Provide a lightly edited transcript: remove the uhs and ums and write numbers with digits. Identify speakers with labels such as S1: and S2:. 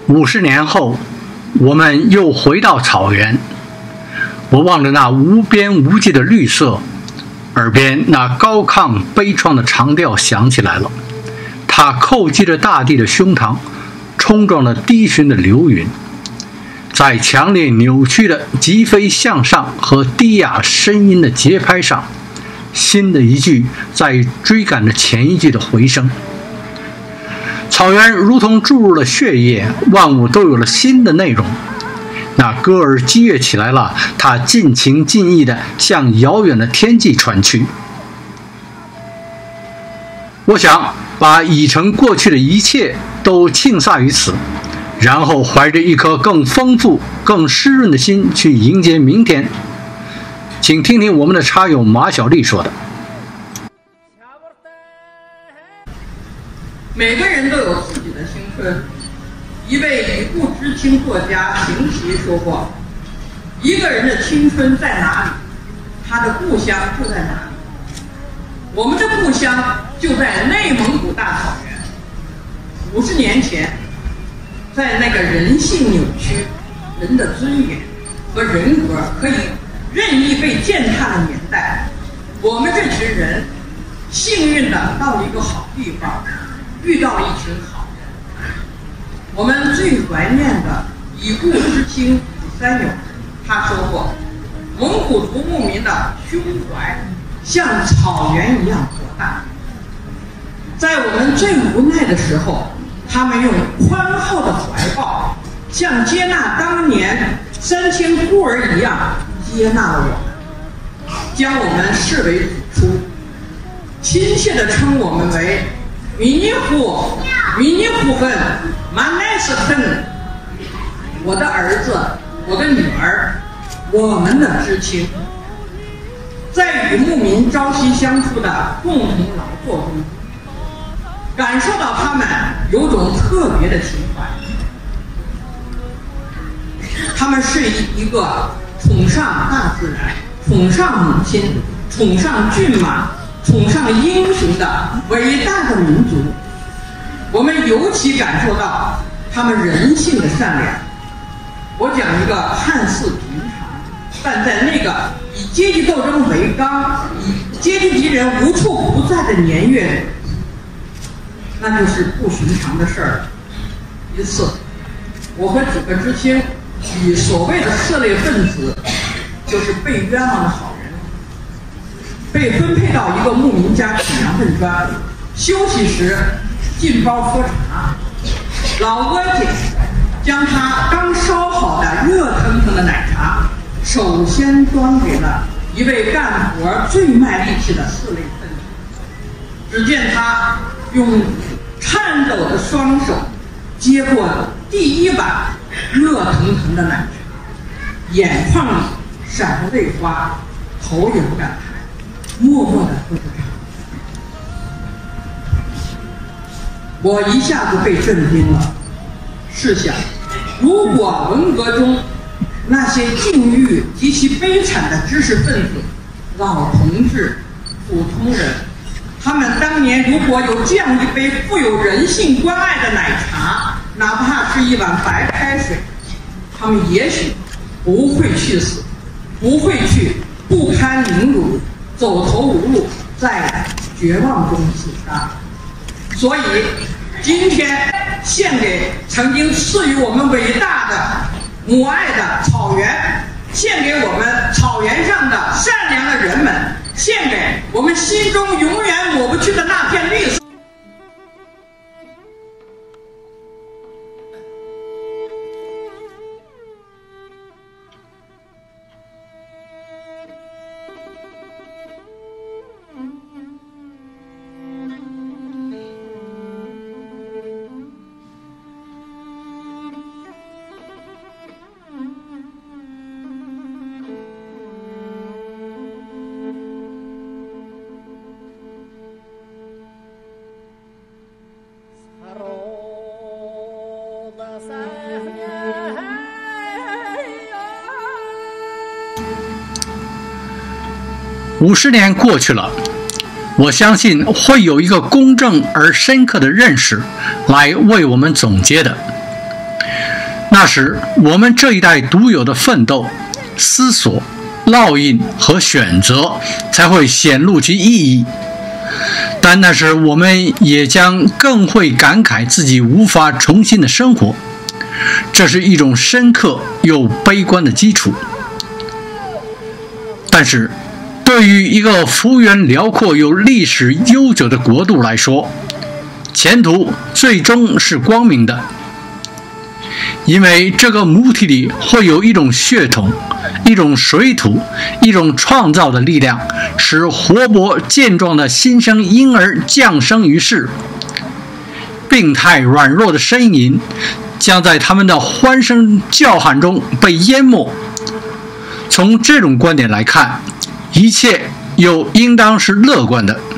S1: 50年后，我们又回到草原。我望着那无边无际的绿色，耳边那高亢悲怆的长调响起来了。它叩击着大地的胸膛，冲撞了低寻的流云。在强烈扭曲的疾飞向上和低哑呻吟的节拍上，新的一句在追赶着前一句的回声。草原如同注入了血液，万物都有了新的内容。那歌儿激越起来了，它尽情尽意地向遥远的天际传去。我想把已成过去的一切都庆撒于此，然后怀着一颗更丰富、更湿润的心去迎接明天。请听听我们的插友马小丽说的。
S2: 每个人都有自己的青春。一位已故知青作家邢琦说过：“一个人的青春在哪里，他的故乡就在哪里。”我们的故乡就在内蒙古大草原。50年前，在那个人性扭曲、人的尊严和人格可以任意被践踏的年代，我们这群人幸运地到了一个好地方，遇到一群好人。我们最怀念的已故知青李三友，他说过：“蒙古族牧民的胸怀像草原一样博大。”在我们最无奈的时候，他们用宽厚的怀抱，像接纳当年3000孤儿一样接纳了我们，将我们视为祖出，亲切地称我们为米尼呼芬马奈斯芬，我的儿子，我的女儿，我们的知青。在与牧民朝夕相处的共同劳作中，感受到他们有种特别的情怀。他们是一个崇尚大自然、崇尚母亲、崇尚骏马、崇尚英雄的伟大的民族。我们尤其感受到他们人性的善良。我讲一个看似平常，但在那个以阶级斗争为纲、以阶级敌人无处不在的年月里，那就是不寻常的事儿。一次，我和几个知青与所谓的涉类分子，就是被冤枉的好人，被分配到一个牧民家取羊粪砖。休息时进包喝茶，老阿姐将他刚烧好的热腾腾的奶茶首先端给了一位干活最卖力气的四类分子。只见他用颤抖的双手接过第一碗热腾腾的奶茶，眼眶里闪着泪花，头也不敢抬，默默地喝着茶。我一下子被震惊了。试想，如果文革中那些境遇极其悲惨的知识分子、老同志、普通人，他们当年如果有这样一杯富有人性关爱的奶茶，哪怕是一碗白开水，他们也许不会去死，不会去不堪凌辱、走投无路，在绝望中自杀。所以今天献给曾经赐予我们伟大的母爱的草原，献给我们草原上的善良的人们，献给我们心中永远抹不去的那片绿色。
S1: 50年过去了，我相信会有一个公正而深刻的认识来为我们总结的。 那时我们这一代独有的奋斗、思索、烙印和选择才会显露其意义。但那时我们也将更会感慨自己无法重新的生活，这是一种深刻又悲观的基础。但是对于一个幅员辽阔又历史悠久的国度来说，前途最终是光明的，因为这个母体里会有一种血统、一种水土、一种创造的力量，使活泼健壮的新生婴儿降生于世。病态软弱的呻吟将在他们的欢声叫喊中被淹没。从这种观点来看，一切又应当是乐观的。